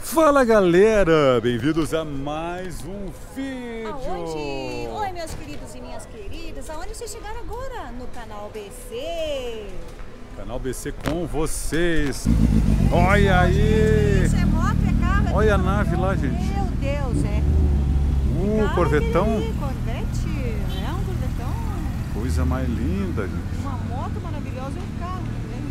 Fala galera, bem-vindos a mais um vídeo. Oi meus queridos e minhas queridas, aonde vocês chegaram agora? No canal BC. Canal BC com vocês. Olha aí. Isso é moto, é carro. Olha a nave lá, gente. Meu Deus, Corvetão. Corvette, é um corvetão. Coisa mais linda, gente. Uma moto maravilhosa e um carro também.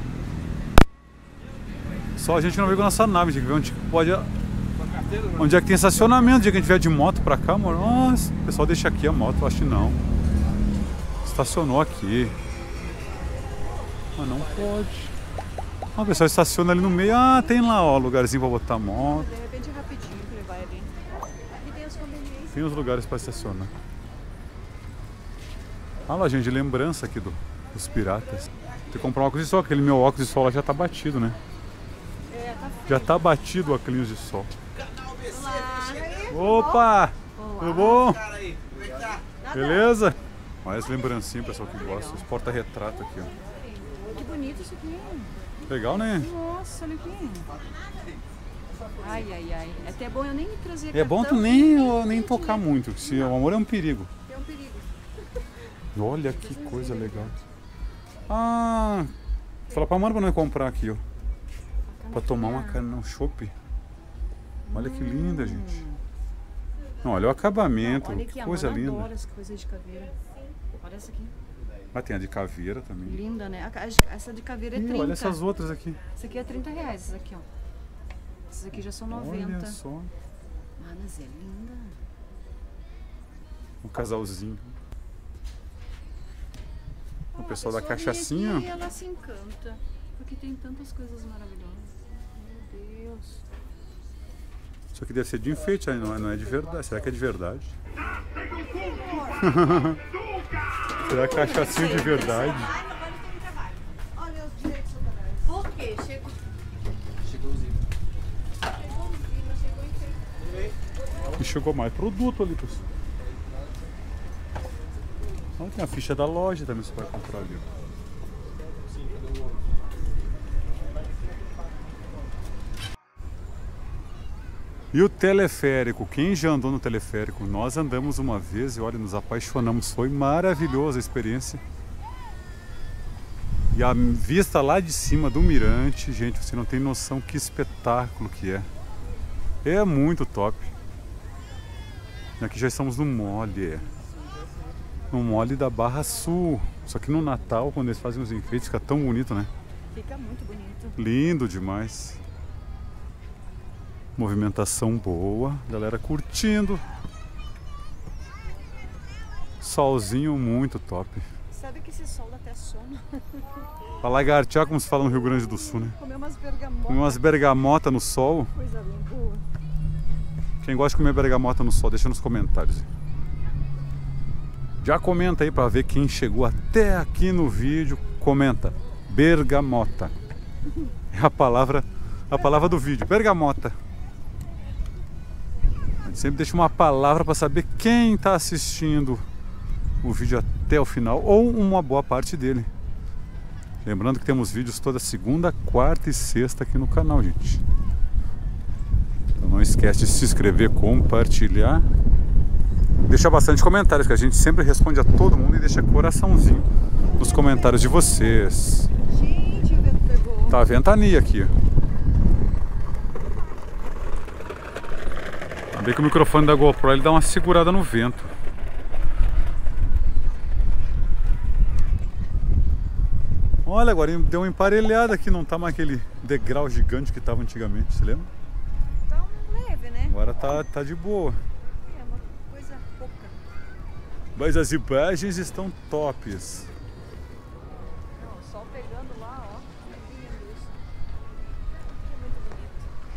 Só a gente não veio com a nossa nave, a gente vê onde pode. Onde é que tem estacionamento, dia que a gente vier de moto pra cá, amor. Nossa, o pessoal deixa aqui a moto, eu acho que não. Estacionou aqui. Mas não pode. Ah, o pessoal estaciona ali no meio. Ah, tem lá, ó, lugarzinho pra botar a moto. De repente rapidinho que ele vai ali. Aqui tem as conveniências. Tem os lugares pra estacionar. Ah lá, gente, de lembrança aqui dos piratas. Tem que comprar um óculos de sol, aquele meu óculos de sol lá já tá batido, né? Já tá batido o óculos de sol. Opa! Tudo bom? Beleza? Olha as lembrancinhas, pessoal que gosta. Os porta-retrato aqui, ó. Que bonito isso aqui. Legal, né? Nossa, olha aqui. Ai, ai, ai. É até bom eu nem trazer É bom tu nem tocar muito, porque se o amor é um perigo. É um perigo. Olha que coisa legal. Ah, fala pra mãe pra nós comprar aqui, ó. Pra tomar uma cana, um chopp. Olha que linda, gente. Não, olha o acabamento, Olha aqui, que coisa linda. linda. Adoro essa coisa de caveira. Olha essa aqui. Ah, tem a de caveira também. Linda, né? Essa de caveira é Ih, 30. olha essas outras aqui. Essa aqui é 30 reais, essas aqui, ó. Essas aqui já são 90. Olha só. Ah, mas é linda. Um casalzinho. O pessoal da A pessoa vem cachaçinha. aqui e ela se encanta. Porque tem tantas coisas maravilhosas. Meu Deus. Isso aqui deve ser de enfeite, não é de verdade. Será que é de verdade? Será que é cachaçinha de verdade? Olha os direitos autorais. Por quê? Chegou o Zima. E chegou mais produto ali, pessoal. Olha, tem a ficha da loja também, você vai comprar ali. E o teleférico, quem já andou no teleférico? Nós andamos uma vez e olha, nos apaixonamos, foi maravilhosa a experiência. E a vista lá de cima do mirante, gente, você não tem noção que espetáculo que é. É muito top. E aqui já estamos no mole, no mole da Barra Sul. Só que no Natal, quando eles fazem os enfeites, fica tão bonito, né? Fica muito bonito. Lindo demais. Movimentação boa, galera curtindo. Solzinho muito top. Sabe que esse sol dá até sono. Pra lagartear, como se fala no Rio Grande do Sul, né? Comer umas bergamotas. Comer umas bergamotas no sol. Coisa bem boa. Quem gosta de comer bergamota no sol, deixa nos comentários. Já comenta aí pra ver quem chegou até aqui no vídeo. Comenta. Bergamota. É a palavra do vídeo. Bergamota. A gente sempre deixa uma palavra para saber quem está assistindo o vídeo até o final ou uma boa parte dele. Lembrando que temos vídeos toda segunda, quarta e sexta aqui no canal, gente. Então não esquece de se inscrever, compartilhar, deixar bastante comentários, que a gente sempre responde a todo mundo e deixa coraçãozinho nos comentários de vocês. Gente, o vento pegou. Tá a ventania aqui. Bem que o microfone da GoPro ele dá uma segurada no vento. Olha, agora deu uma emparelhada aqui, não tá mais aquele degrau gigante que tava antigamente, você lembra? Tá leve, né? Agora tá de boa. É uma coisa pouca. Mas as imagens estão tops. Não, o sol pegando lá, ó. É lindo isso. É muito bonito.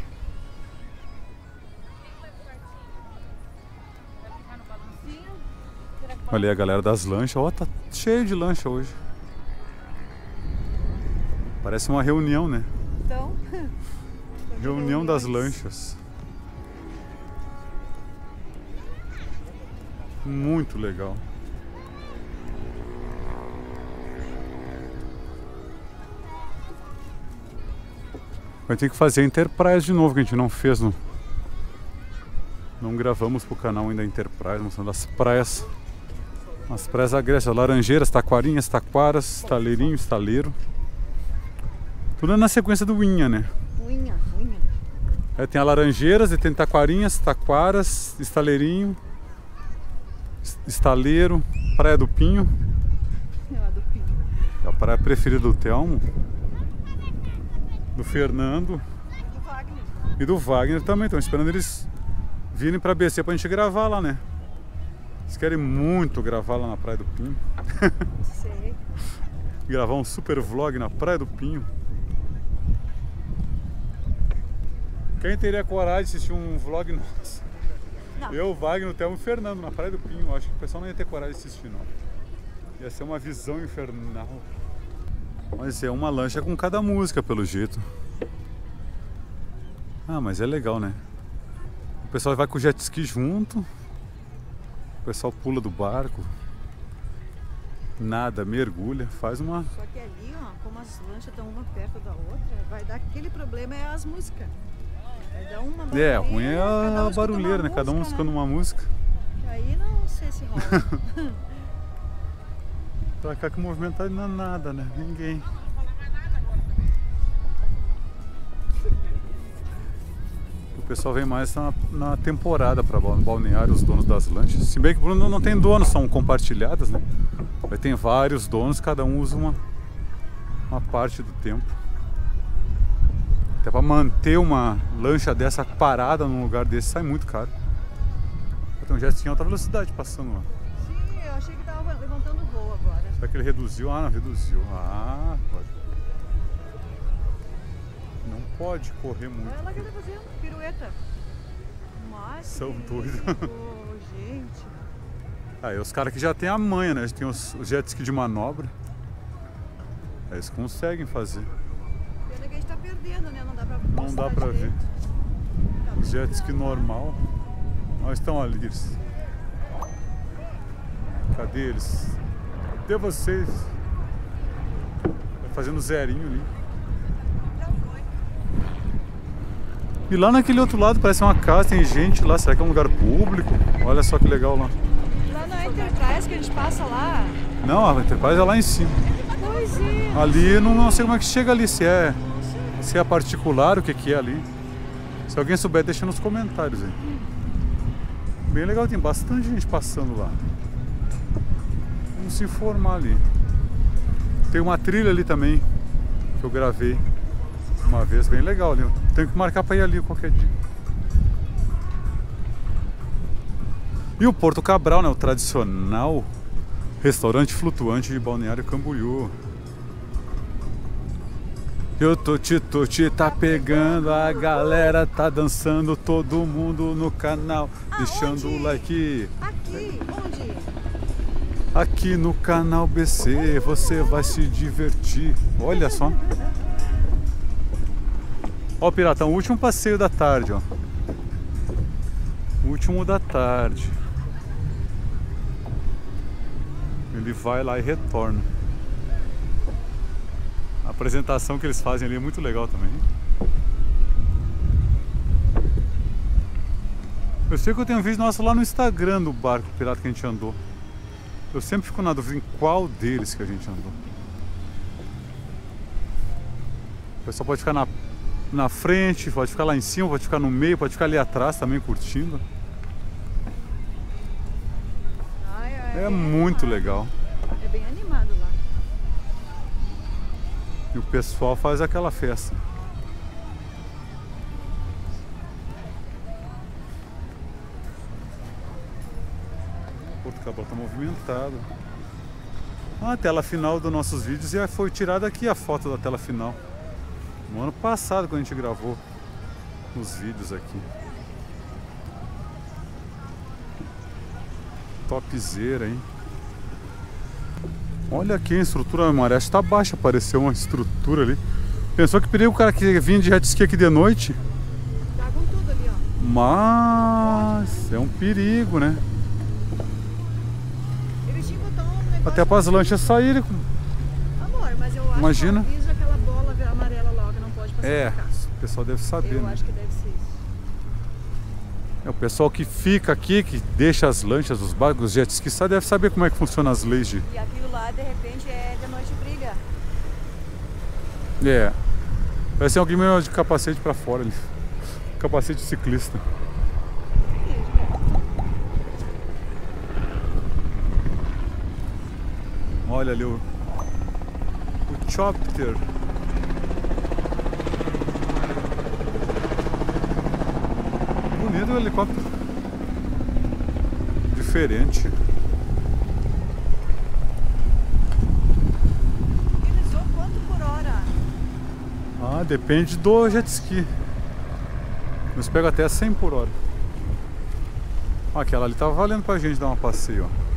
Olha aí a galera das lanchas, ó, tá cheio de lancha hoje. Parece uma reunião, né? Então, Reunião das lanchas. Muito legal. Vai ter que fazer a Enterprise de novo, que a gente não fez. Não gravamos pro canal ainda a Enterprise, mostrando as praias. As praias agrestas, Laranjeiras, Taquarinhas, Taquaras, Estaleirinho, Estaleiro. Tudo na sequência do Inha, né? Unha. É, tem a Laranjeiras, tem Taquarinhas, Taquaras, Estaleirinho, Estaleiro, Praia do Pinho. É do Pinho. É a praia preferida do Telmo, do Fernando Do Wagner. e do Wagner também. Estão esperando eles virem pra BC pra gente gravar lá, né? Eles querem muito gravar lá na Praia do Pinho. Sei. Gravar um super vlog na Praia do Pinho. Quem teria coragem de assistir um vlog nosso? Não. Eu, Wagner, o Telmo e o Fernando na Praia do Pinho. Acho que o pessoal não ia ter coragem de assistir, não. Ia ser uma visão infernal. Mas é uma lancha com cada música, pelo jeito. Ah, mas é legal, né? O pessoal vai com o jet ski junto. O pessoal pula do barco. Nada, mergulha, faz uma... Só que ali, ó, como as lanchas estão uma perto da outra, vai dar aquele problema é as músicas. Vai dar uma barulheira. É, ruim é a barulheira, né? Cada um escutando uma música. Aí não sei se rola. Pra cá que o movimento tá não é nada, né? Ninguém. O pessoal vem mais na temporada para balneário, os donos das lanchas. Se bem que o Bruno não tem dono, são compartilhadas, né? Aí tem vários donos, cada um usa uma parte do tempo. Até para manter uma lancha dessa parada num lugar desse sai muito caro. Tem um jet ski em alta velocidade passando lá. Sim, eu achei que tava levantando voo agora. Será que ele reduziu? Ah, não, reduziu. Ah, pode. Não pode correr muito. Olha lá que ele tá fazendo, pirueta. Mas São doidos. Gente. Aí os caras que já tem a manha, né? Tem os jet ski de manobra. Aí eles conseguem fazer. Pena que a gente tá perdendo, né? Não dá pra Não dá pra ver. direito. Tá Jet ski normal. Nós estão ali. Eles. Cadê eles? Cadê vocês? Tá fazendo zerinho ali. E lá naquele outro lado parece uma casa, tem gente lá. Será que é um lugar público? Olha só que legal lá. Lá na Enterprise que a gente passa lá. Não, a Enterprise é lá em cima. Pois é. Ali não sei como é que chega ali, se é particular, o que é ali. Se alguém souber, deixa nos comentários aí. Bem legal, tem bastante gente passando lá. Vamos se informar ali. Tem uma trilha ali também, que eu gravei uma vez, bem legal ali. Tenho que marcar para ir ali qualquer dia. E o Porto Cabral, né, o tradicional restaurante flutuante de Balneário Camboriú. Eu tô te tá pegando, a galera tá dançando, todo mundo no canal, deixando o like. Aqui, onde? Aqui no canal BC, você vai se divertir. Olha só. Ó, Piratão, o último passeio da tarde, ó. O último da tarde. Ele vai lá e retorna. A apresentação que eles fazem ali é muito legal também. Eu sei que eu tenho um vídeo nosso lá no Instagram do barco pirata que a gente andou. Eu sempre fico na dúvida em qual deles que a gente andou. O pessoal pode ficar na frente, pode ficar lá em cima, pode ficar no meio, pode ficar ali atrás também curtindo. É muito legal. É bem animado lá. E o pessoal faz aquela festa. Porto Cabral está movimentado. A tela final dos nossos vídeos já foi tirada aqui, a foto da tela final. No ano passado, quando a gente gravou os vídeos aqui. Topzera, hein? Olha aqui a estrutura da maré, está baixa, apareceu uma estrutura ali. Pensou que perigo o cara que vinha de jet ski aqui de noite? Tá com tudo ali, ó. Mas é um perigo, né? Eles tinham que botar um negócio. Até para as lanchas saírem. Amor, mas eu acho Imagina. que avisa aquela bola amarela lá que não pode passar É, pra cá. O pessoal deve saber, Eu né? acho que deve ser isso. É, o pessoal que fica aqui, que deixa as lanchas, os barcos, os jet skis, deve saber como é que funcionam as leis de... E aquilo lá, de repente, é de noite briga. É. Parece alguém meio de capacete pra fora ali. Capacete ciclista. Olha ali o chopper. Bonito o helicóptero. Diferente. Eles vão quanto por hora? Ah, depende do jet ski. Eles pegam até 100 por hora. Ó, aquela ali tava valendo pra gente dar um passeio, ó.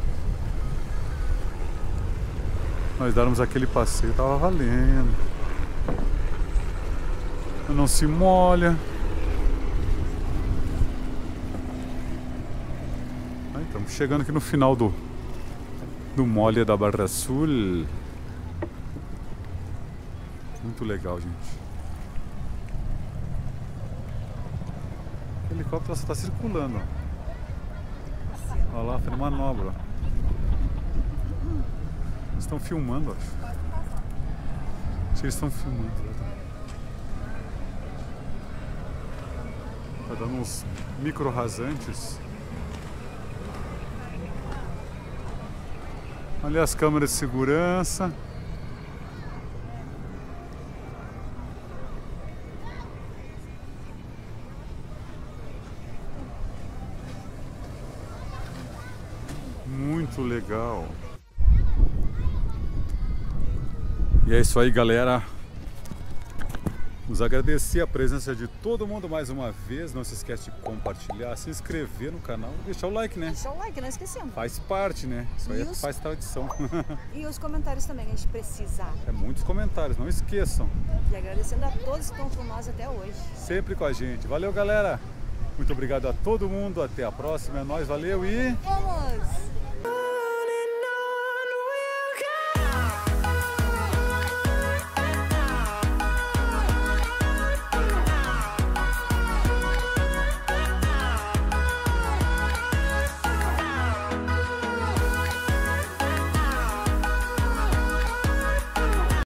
Nós dáramos aquele passeio, tava valendo. Não se molha. Aí, estamos chegando aqui no final do Molha da Barra Sul. Muito legal, gente. O helicóptero só está circulando, ó. Olha lá, fazendo manobra, ó. Eles estão filmando, acho. Acho que eles estão filmando. Tá dando uns micro rasantes. Ali as câmeras de segurança. Muito legal. E é isso aí, galera. Vamos agradecer a presença de todo mundo mais uma vez. Não se esquece de compartilhar, se inscrever no canal e deixar o like, né? Deixa o like, não esquecemos. Faz parte, né? Isso aí E faz tradição. E os comentários também, a gente precisa. É muitos comentários, não esqueçam. E agradecendo a todos que estão com nós até hoje. Sempre com a gente. Valeu, galera. Muito obrigado a todo mundo. Até a próxima. É nóis, valeu e...